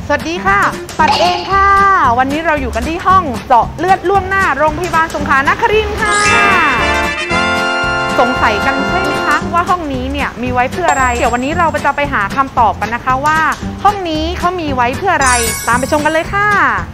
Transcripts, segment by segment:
สวัสดีค่ะปัดเองค่ะวันนี้เราอยู่กันที่ห้องเจาะเลือดล่วงหน้าโรงพยาบาลสงขลานครินทร์ค่ะสงสัยกันใช่ไหมคะว่าห้องนี้เนี่ยมีไว้เพื่ออะไรเดี๋ยววันนี้เราจะไปหาคำตอบกันนะคะว่าห้องนี้เขามีไว้เพื่ออะไรตามไปชมกันเลยค่ะ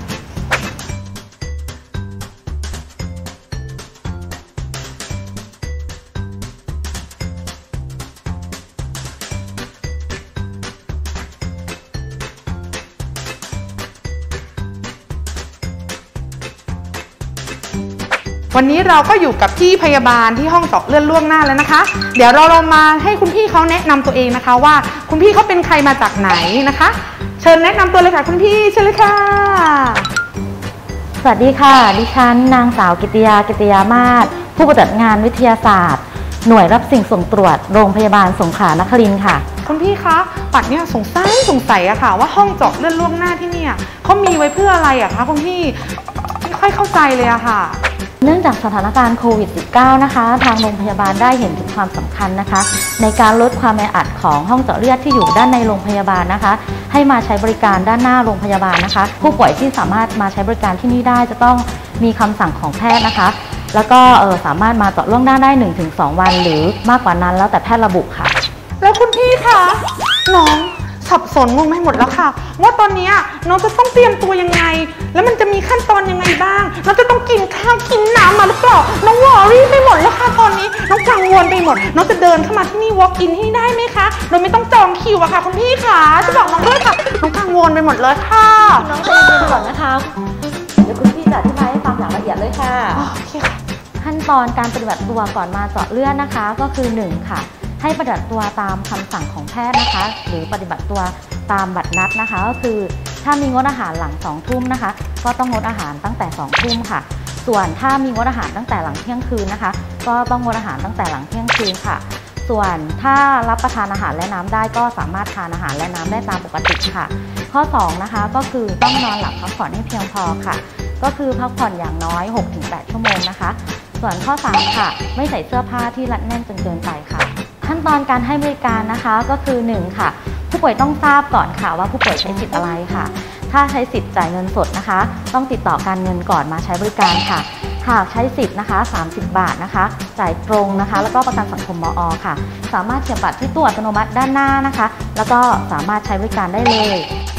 วันนี้เราก็อยู่กับพี่พยาบาลที่ห้องเจาะเลือดล่วงหน้าแล้วนะคะเดี๋ยวเราลงมาให้คุณพี่เขาแนะนำตัวเองนะคะว่าคุณพี่เขาเป็นใครมาจากไหนนะคะเชิญแนะนำตัวเลยค่ะคุณพี่เชิญเลยค่ะสวัสดีค่ะดิฉันนางสาวกิติยามาศผู้ปฏิบัติงานวิทยาศาสตร์หน่วยรับสิ่งส่งตรวจโรงพยาบาลสงขลานครินทร์ค่ะคุณพี่คะปัดเนี่ยสงสัยอะค่ะว่าห้องเจาะเลือดล่วงหน้าที่เนี่ยเขามีไว้เพื่ออะไรอะคะคุณพี่ไม่ค่อยเข้าใจเลยอะค่ะเนื่องจากสถานการณ์โควิด -19 นะคะทางโรงพยาบาลได้เห็นถึงความสำคัญนะคะในการลดความแออัดของห้องเจาะเลือดที่อยู่ด้านในโรงพยาบาลนะคะให้มาใช้บริการด้านหน้าโรงพยาบาลนะคะผู้ป่วยที่สามารถมาใช้บริการที่นี่ได้จะต้องมีคำสั่งของแพทย์นะคะแล้วก็สามารถมาเจาะล่วงหน้าได้ 1-2 วันหรือมากกว่านั้นแล้วแต่แพทย์ระบุค่ะแล้วคุณพี่คะน้องสับสนงงไปหมดแล้วค่ะว่าตอนนี้น้องจะต้องเตรียมตัวยังไงแล้วมันจะมีขั้นตอนยังไงบ้างน้องจะต้องกินข้าวกินน้ำมาหรือเปล่าน้องวอรี่ไปหมดแล้วค่ะตอนนี้น้องกังวลไปหมดน้องจะเดินเข้ามาที่นี่ walk in ให้ได้ไหมคะโดยไม่ต้องจองคิวอะค่ะคุณพี่ค่ะจะบอกน้องด้วยค่ะน้องกังวลไปหมดเลยค่ะน้องใจเย็นๆก่อนนะคะเดี๋ยวคุณพี่จะอธิบายให้ฟังอย่างละเอียดเลยค่ะโอเคค่ะขั้นตอนการปฏิบัติตัวก่อนมาเจาะเลือดนะคะก็คือ1ค่ะให้ปฏิบัติตัวตามคำสั่งของแพทย์นะคะหรือปฏิบัติตัวตามบัตรนัดนะคะก็คือถ้ามีงดอาหารหลัง2 ทุ่มนะคะก็ต้องงดอาหารตั้งแต่2 ทุ่มค่ะส่วนถ้ามีงดอาหารตั้งแต่หลังเที่ยงคืนนะคะก็ต้องงดอาหารตั้งแต่หลังเที่ยงคืนค่ะส่วนถ้ารับประทานอาหารและน้ำได้ก็สามารถทานอาหารและน้ำได้ตามปกติค่ะข้อ2นะคะก็คือต้องนอนหลับพักผ่อนให้เพียงพอค่ะก็คือพักผ่อนอย่างน้อย 6-8 ชั่วโมงนะคะส่วนข้อ3ค่ะไม่ใส่เสื้อผ้าที่รัดแน่นจนเกินไปค่ะขั้นตอนการให้บริการนะคะก็คือ1ค่ะผู้ป่วยต้องทราบก่อนค่ะว่าผู้ป่วยใช้สิทธิ์อะไรค่ะถ้าใช้สิทธิ์จ่ายเงินสดนะคะต้องติดต่อการเงินก่อนมาใช้บริการค่ะหากใช้สิทธิ์นะคะ30 บาทนะคะจ่ายตรงนะคะแล้วก็ประกันสังคมมอ.ค่ะสามารถเสียบบัตรที่ตู้อัตโนมัติด้านหน้านะคะแล้วก็สามารถใช้บริการได้เลย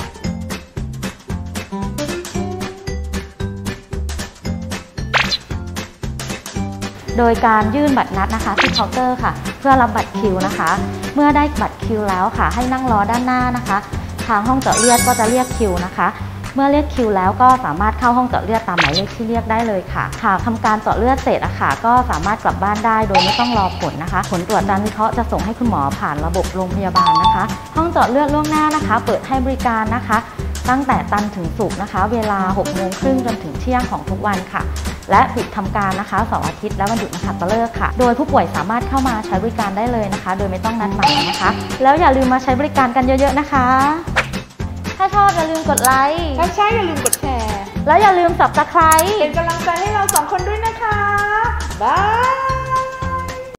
โดยการยื่นบัตรนัดนะคะที่เคาน์เตอร์ค่ะเพื่อรับบัตรคิวนะคะเมื่อได้บัตรคิวแล้วค่ะให้นั่งรอด้านหน้านะคะทางห้องเจาะเลือดก็จะเรียกคิวนะคะเมื่อเรียกคิวแล้วก็สามารถเข้าห้องเจาะเลือดตามหมายเลขที่เรียกได้เลยค่ะหากทำการเจาะเลือดเสร็จอะค่ะก็สามารถกลับบ้านได้โดยไม่ต้องรอผลนะคะผลตรวจการวิเคราะห์จะส่งให้คุณหมอผ่านระบบโรงพยาบาลนะคะห้องเจาะเลือดล่วงหน้านะคะเปิดให้บริการนะคะตั้งแต่จันทร์ถึงศุกร์นะคะเวลา 18:30 จนถึงเที่ยงของทุกวันค่ะและปิดทำการนะคะเสาร์อาทิตย์และวันหยุดนักขัตฤกษ์ค่ะโดยผู้ป่วยสามารถเข้ามาใช้บริการได้เลยนะคะโดยไม่ต้องนัดหมายนะคะแล้วอย่าลืมมาใช้บริการกันเยอะๆนะคะถ้าชอบอย่าลืมกดไลค์ถ้าใช่อย่าลืมกดแชร์แล้วอย่าลืม Subscribe เป็นกำลังใจให้เรา2 คนด้วยนะคะบาย